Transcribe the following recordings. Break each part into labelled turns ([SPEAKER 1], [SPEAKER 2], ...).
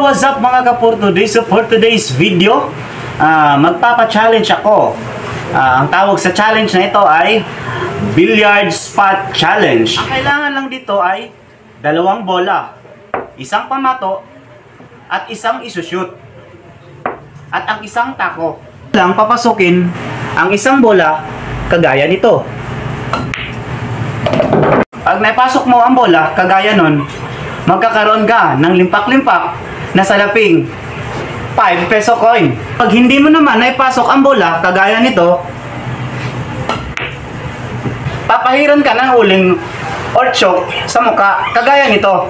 [SPEAKER 1] what's up mga kapurtudoy? So for today's video, magpapa-challenge ako. Ang tawag sa challenge na ito ay Billiard Spot Challenge. Ang kailangan lang dito ay 2 bola, isang pamato, at isang isushoot. At ang isang tako. Lang papasukin ang isang bola kagaya nito. Pag naipasok mo ang bola kagaya nun, magkakaroon ka ng limpak-limpak na salaping 5 peso coin. Pag hindi mo naman naipasok ang bola kagaya nito, papahiran ka ng uling or choke sa muka kagaya nito.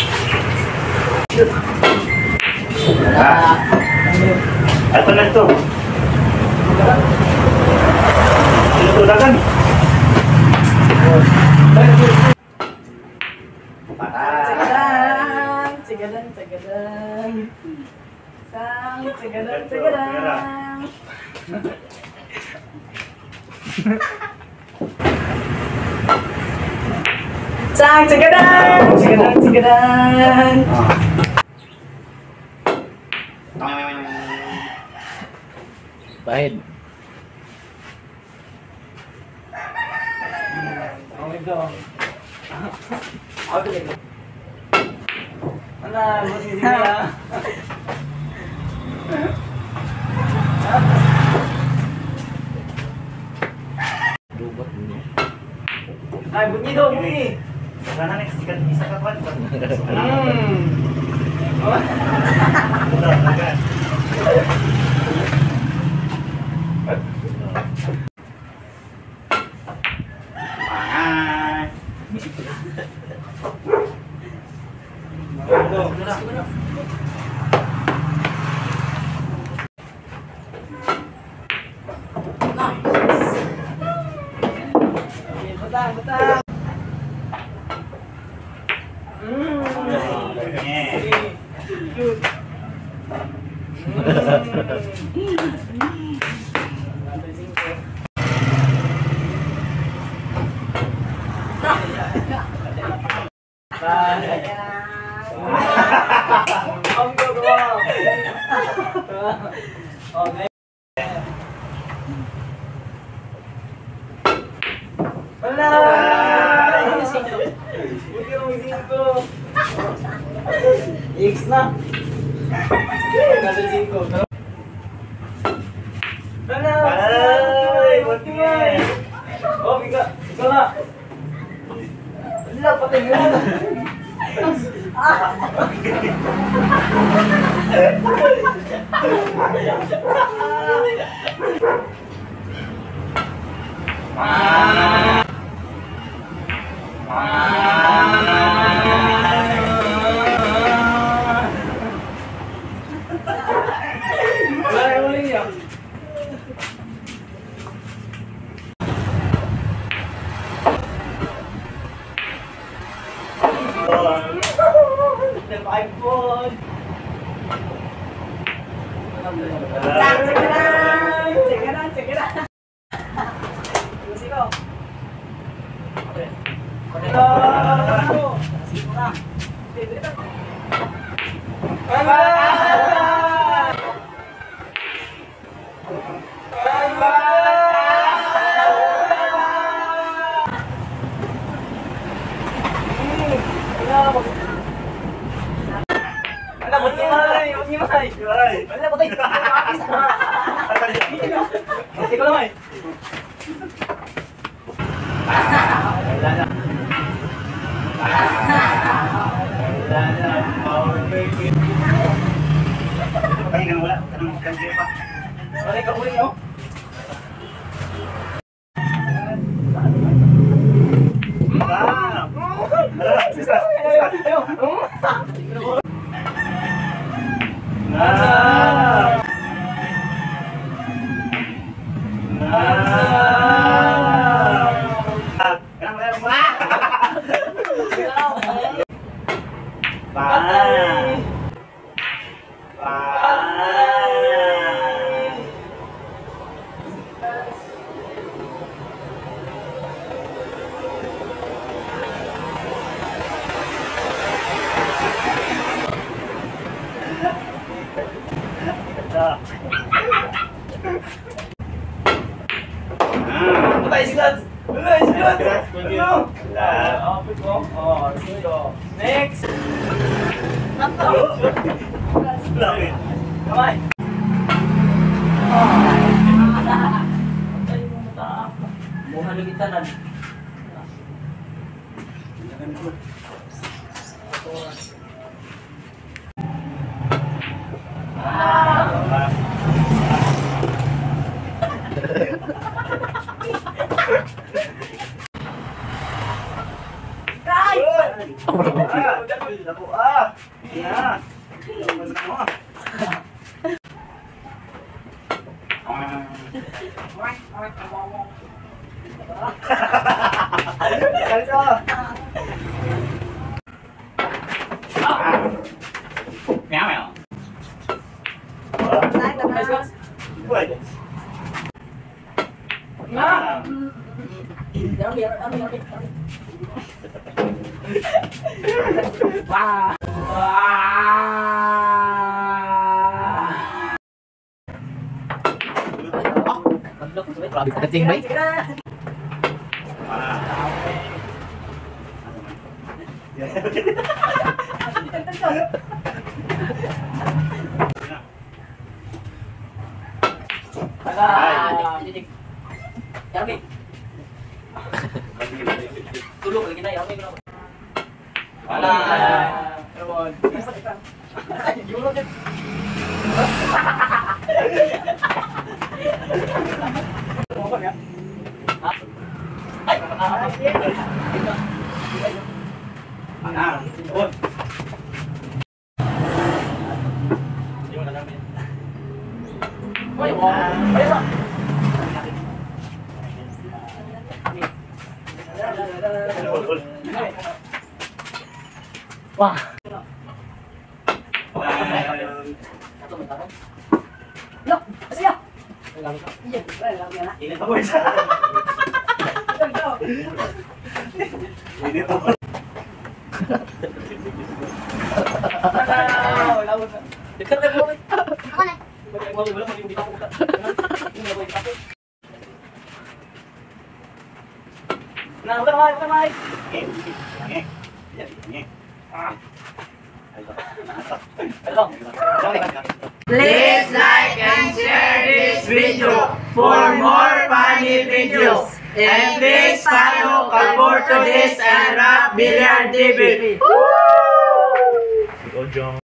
[SPEAKER 1] Ito na ito. Ito na gan.
[SPEAKER 2] Cigadang, cigadang. Sang cigadang, cigadang. Sang cigadang, cigadang, cigadang.
[SPEAKER 3] Bahid.
[SPEAKER 2] Oh my God. Ana, buti siya.
[SPEAKER 3] Lubat mo.
[SPEAKER 2] Ay, bunyi daw, bunyi.
[SPEAKER 1] Sana next isa ka pa.
[SPEAKER 2] Betang, betang. X na. Nasa 5.
[SPEAKER 1] Ay, buti nga.
[SPEAKER 2] Oh, biga. Ikaw na. Wala, patay mo na. Wala yung uling niya. iPhone. Cigadang, cigadang. Musiko. Wala, buti mahal. Buti mahal. Wala, patay. Buti ko lang eh. Wala na.
[SPEAKER 1] Pahingan wala. Anong kanji pa?
[SPEAKER 2] Wala ka uling oh. Patay si Lance! Patay si Lance! Ano?
[SPEAKER 1] Wala.
[SPEAKER 2] Put mo. Sige ko. Next!
[SPEAKER 1] Langit.
[SPEAKER 2] Kamay! Patay mo mata. Buha na kita na.
[SPEAKER 1] Yan. Meow meow. Pwede.
[SPEAKER 3] Grabe ka dating, bay.
[SPEAKER 2] Tulog lagi na, yummy na.
[SPEAKER 1] Wala.
[SPEAKER 3] Wah.
[SPEAKER 1] Init ako isa. Init ako.
[SPEAKER 2] Dekat na po.
[SPEAKER 4] Ako na.
[SPEAKER 2] Nah, bukan mai, bukan mai.
[SPEAKER 5] Please like and share this video for more funny videos. And please follow Kalporto This and Rock Billiard TV.